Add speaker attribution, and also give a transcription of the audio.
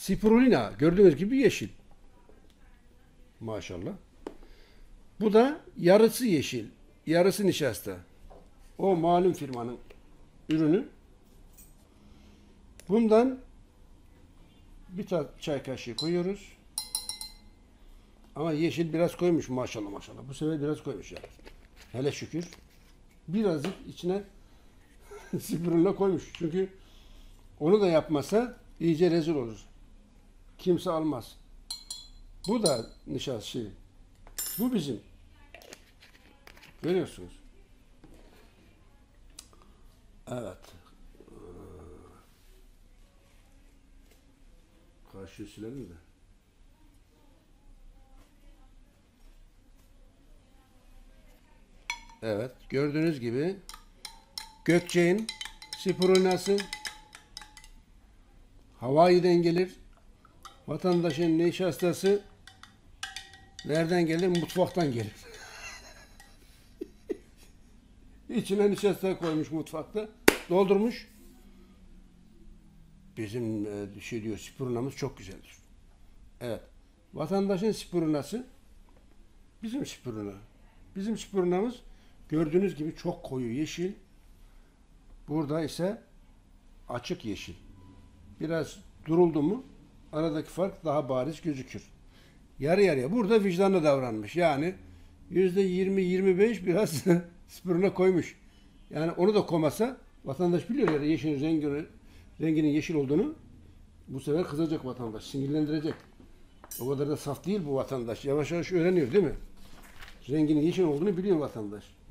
Speaker 1: Spirulina gördüğünüz gibi yeşil. Maşallah. Bu da yarısı yeşil, yarısı nişasta. O malum firmanın ürünü. Bundan bir çay kaşığı koyuyoruz. Ama yeşil biraz koymuş maşallah maşallah. Bu sefer biraz koymuş yani. Hele şükür. Birazcık içine spirulina koymuş. Çünkü onu da yapmasa iyice rezil olur. Kimse almaz. Bu da nişasta şey. Bu bizim. Görüyorsunuz. Evet. Karşıya silelim de. Evet. Gördüğünüz gibi Gökçe'nin spirulinası Hawaii'den gelir. Vatandaşın nişastası nereden gelir? Mutfaktan gelir. İçine nişasta koymuş mutfakta. Doldurmuş. Bizim şey diyor, spirulinamız çok güzeldir. Evet. Vatandaşın spirulinası bizim spirulina. Bizim spirulinamız gördüğünüz gibi çok koyu yeşil. Burada ise açık yeşil. Biraz duruldu mu aradaki fark daha bariz gözükür. Yarı yarıya. Burada vicdanlı davranmış. Yani %20-25 biraz spirulina koymuş. Yani onu da koymasa vatandaş biliyor ya yeşilin renginin yeşil olduğunu, bu sefer kızacak vatandaş. Sinirlendirecek. O kadar da saf değil bu vatandaş. Yavaş yavaş öğreniyor değil mi? Renginin yeşil olduğunu biliyor vatandaş.